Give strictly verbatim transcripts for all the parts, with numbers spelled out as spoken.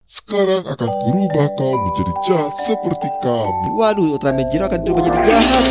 Sekarang akan kurubah kau menjadi jahat seperti kami. Waduh, Ultraman Zero akan dirubah jadi jahat.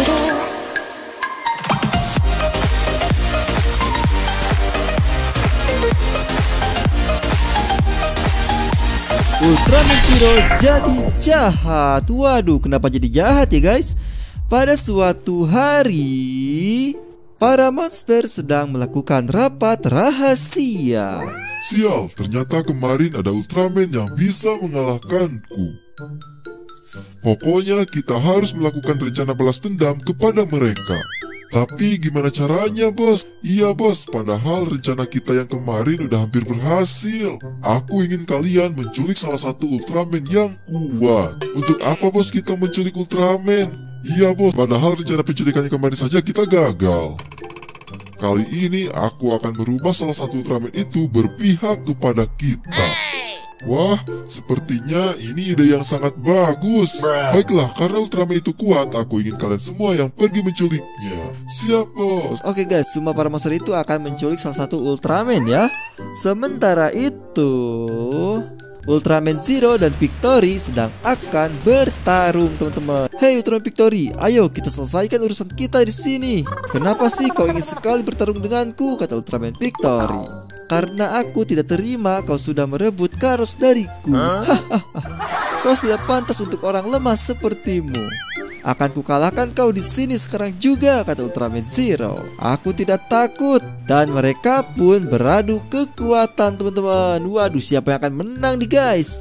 Ultraman Zero jadi jahat. Waduh, kenapa jadi jahat ya guys? Pada suatu hari, para monster sedang melakukan rapat rahasia. Sial, ternyata kemarin ada Ultraman yang bisa mengalahkanku. Pokoknya kita harus melakukan rencana balas dendam kepada mereka. Tapi gimana caranya, bos? Iya, bos, padahal rencana kita yang kemarin udah hampir berhasil. Aku ingin kalian menculik salah satu Ultraman yang kuat. Untuk apa, bos, kita menculik Ultraman? Iya, bos, padahal rencana penculikannya kemarin saja kita gagal. Kali ini aku akan merubah salah satu Ultraman itu berpihak kepada kita. Wah, sepertinya ini ide yang sangat bagus. Baiklah, karena Ultraman itu kuat, aku ingin kalian semua yang pergi menculiknya. Siap, bos. Oke guys, semua para monster itu akan menculik salah satu Ultraman ya. Sementara itu, Ultraman Zero dan Victory sedang akan bertarung, teman-teman. Hey Ultraman Victory, ayo kita selesaikan urusan kita di sini. Kenapa sih kau ingin sekali bertarung denganku? Kata Ultraman Victory. Karena aku tidak terima kau sudah merebut Karos dariku. Hahaha. Kau tidak pantas untuk orang lemah sepertimu. Akan kukalahkan kau di sini sekarang juga, kata Ultraman Zero. Aku tidak takut. Dan mereka pun beradu kekuatan, teman-teman. Waduh, siapa yang akan menang nih guys?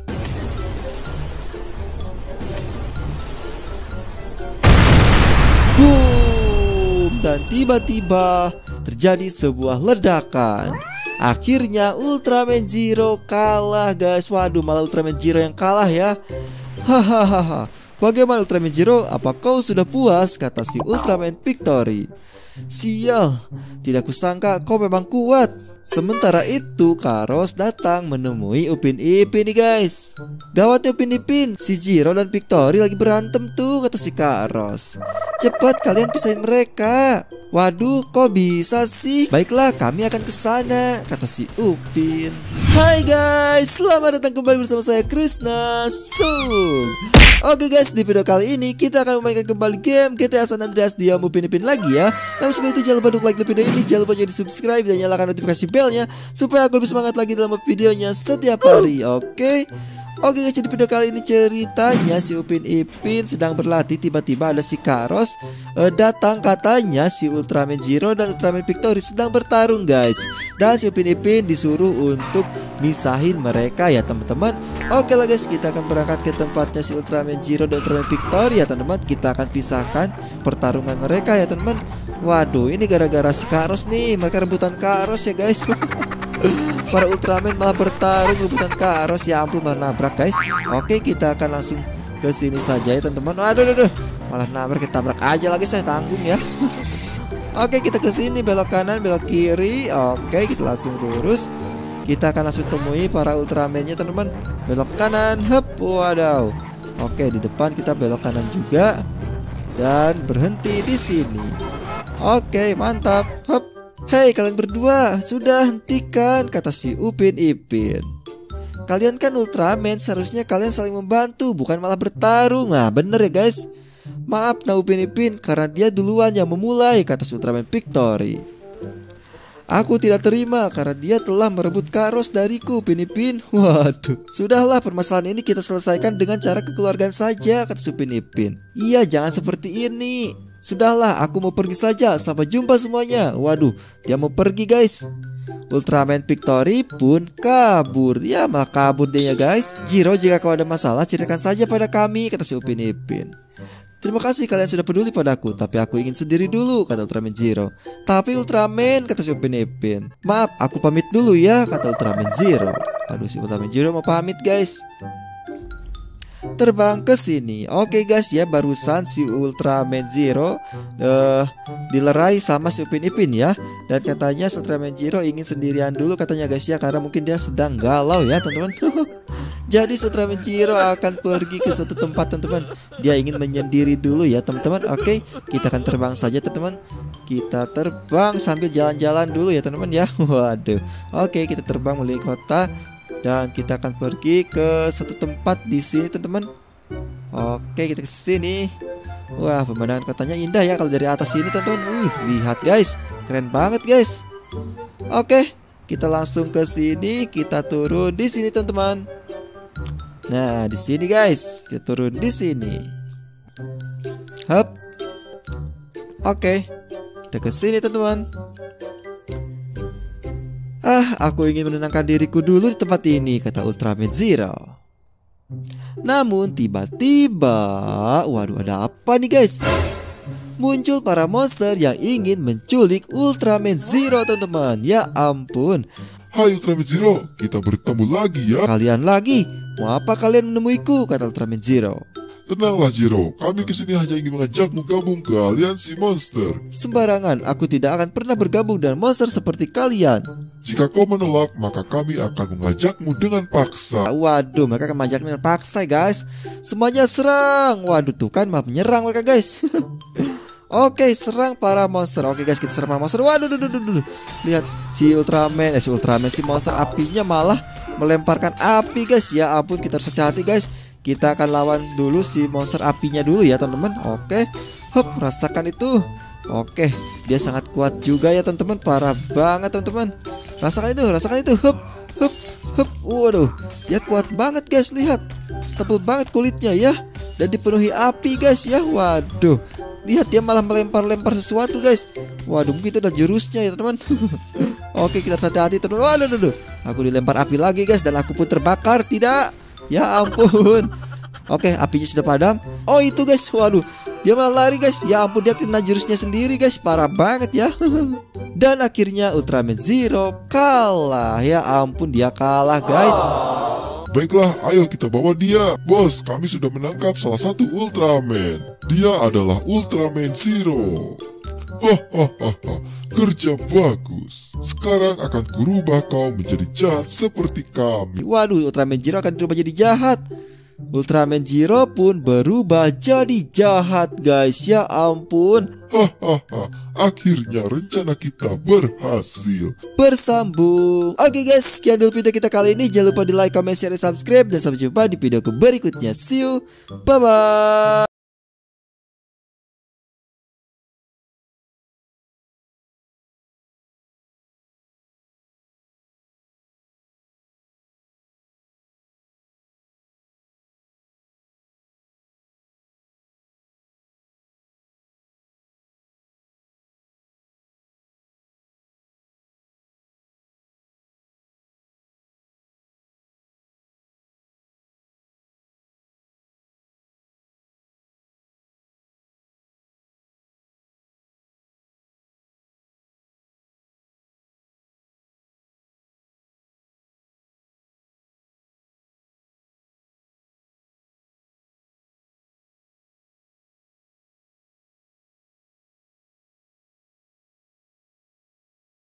Boom! Dan tiba-tiba terjadi sebuah ledakan. Akhirnya Ultraman Zero kalah guys. Waduh, malah Ultraman Zero yang kalah ya. Hahaha. Bagaimana Ultraman Zero? Apa kau sudah puas? Kata si Ultraman Victory. Sial, tidak kusangka kau memang kuat. Sementara itu Karos datang menemui Upin Ipin nih guys. Gawat Upin Ipin, si Zero dan Victory lagi berantem tuh, kata si Karos. Cepat kalian pisahin mereka. Waduh, kok bisa sih? Baiklah, kami akan ke sana, kata si Upin. Hai guys, selamat datang kembali bersama saya Krishna Sung. Oke guys, di video kali ini kita akan memainkan kembali game G T A San Andreas di Upin Ipin lagi ya. Namun sebelum itu jangan lupa untuk like video ini, jangan lupa jadi subscribe dan nyalakan notifikasi belnya supaya aku lebih semangat lagi dalam videonya setiap hari. Oke. Oke guys, di video kali ini ceritanya si Upin Ipin sedang berlatih, tiba-tiba ada si Karos eh, datang, katanya si Ultraman Zero dan Ultraman Victory sedang bertarung guys. Dan si Upin Ipin disuruh untuk misahin mereka ya teman-teman. Oke lah guys, kita akan berangkat ke tempatnya si Ultraman Zero dan Ultraman Victory ya teman-teman. Kita akan pisahkan pertarungan mereka ya teman-teman. Waduh, ini gara-gara si Karos nih, mereka rebutan Karos ya guys. Para Ultraman malah bertarung rebutan Karos, ya ampun, malah nabrak guys. Oke, kita akan langsung ke sini saja ya teman-teman. Aduh, aduh, aduh, malah nabrak, kita tabrak aja lagi, saya tanggung ya. Oke, kita ke sini, belok kanan, belok kiri. Oke, kita langsung lurus. Kita akan langsung temui para Ultramannya teman-teman. Belok kanan, hep, wadaw. Oke, di depan kita belok kanan juga dan berhenti di sini. Oke, mantap, hep. Hei kalian berdua, sudah hentikan, kata si Upin Ipin. Kalian kan Ultraman, seharusnya kalian saling membantu, bukan malah bertarung. Nah bener ya guys. Maaf nah Upin Ipin, karena dia duluan yang memulai, kata si Ultraman Victory. Aku tidak terima karena dia telah merebut Karos dariku, Upin Ipin. Waduh, sudahlah, permasalahan ini kita selesaikan dengan cara kekeluargaan saja, kata si Upin Ipin. Iya, jangan seperti ini. Sudahlah, aku mau pergi saja. Sampai jumpa semuanya. Waduh, dia mau pergi guys. Ultraman Victory pun kabur. Ya, malah kabur dia ya guys. Zero, jika kau ada masalah ceritakan saja pada kami, kata si Upin Ipin. Terima kasih kalian sudah peduli padaku, tapi aku ingin sendiri dulu, kata Ultraman Zero. Tapi Ultraman, kata si Upin Ipin. Maaf, aku pamit dulu ya, kata Ultraman Zero. Aduh, si Ultraman Zero mau pamit guys. Terbang ke sini. Oke guys ya, barusan si Ultraman Zero uh, dilerai sama si Upin Ipin ya. Dan katanya si Ultraman Zero ingin sendirian dulu katanya guys ya, karena mungkin dia sedang galau ya teman-teman. Jadi si Ultraman Zero akan pergi ke suatu tempat teman-teman. Dia ingin menyendiri dulu ya teman-teman. Oke, kita akan terbang saja teman-teman. Kita terbang sambil jalan-jalan dulu ya teman-teman ya. Waduh. Oke, kita terbang melalui kota. Dan kita akan pergi ke satu tempat di sini teman-teman. Oke, kita ke sini. Wah, pemandangan kotanya indah ya kalau dari atas sini teman-teman. Wih, lihat guys, keren banget guys. Oke, kita langsung ke sini, kita turun di sini teman-teman. Nah, di sini guys, kita turun di sini. Hup. Oke, kita ke sini teman-teman. Ah, aku ingin menenangkan diriku dulu di tempat ini, kata Ultraman Zero. Namun tiba-tiba, waduh, ada apa nih guys? Muncul para monster yang ingin menculik Ultraman Zero teman-teman. Ya ampun. Hai Ultraman Zero, kita bertemu lagi ya. Kalian lagi? Mau apa kalian menemuiku? Kata Ultraman Zero. Tenanglah Zero, kami kesini hanya ingin mengajakmu gabung ke aliansi monster. Sembarangan, aku tidak akan pernah bergabung dengan monster seperti kalian. Jika kau menolak, maka kami akan mengajakmu dengan paksa. Waduh, mereka akan mengajaknya dengan paksa guys. Semuanya serang. Waduh, tuh kan malah menyerang mereka guys. Oke, serang para monster. Oke guys, kita serang para monster. Waduh, duh, duh, duh, duh. Lihat si Ultraman, eh si Ultraman, si monster apinya malah melemparkan api guys. Ya ampun, kita harus hati-hati guys. Kita akan lawan dulu si monster apinya dulu ya teman-teman. Oke, hop, rasakan itu. Oke, dia sangat kuat juga ya teman-teman. Parah banget teman-teman. Rasakan itu, rasakan itu. Hup, hup, hup. Waduh, dia kuat banget guys. Lihat, tebal banget kulitnya ya. Dan dipenuhi api guys ya. Waduh, lihat dia malah melempar-lempar sesuatu guys. Waduh, mungkin itu adalah jurusnya ya teman-teman. Oke, kita harus hati-hati teman. Waduh, waduh, waduh. Aku dilempar api lagi guys. Dan aku pun terbakar. Tidak. Ya ampun. Oke, apinya sudah padam. Oh itu guys, waduh, dia malah lari guys. Ya ampun, dia kena jurusnya sendiri guys. Parah banget ya. Dan akhirnya Ultraman Zero kalah. Ya ampun, dia kalah guys. Baiklah, ayo kita bawa dia. Bos, kami sudah menangkap salah satu Ultraman. Dia adalah Ultraman Zero. Hahaha, kerja bagus. Sekarang akan kurubah kau menjadi jahat seperti kami. Waduh, Ultraman Zero akan berubah jadi jahat. Ultraman Zero pun berubah jadi jahat guys. Ya ampun. Hahaha, akhirnya rencana kita berhasil. Bersambung. Oke guys, sekian dulu video kita kali ini. Jangan lupa di like, comment, share, dan subscribe. Dan sampai jumpa di videoku berikutnya. See you, bye bye.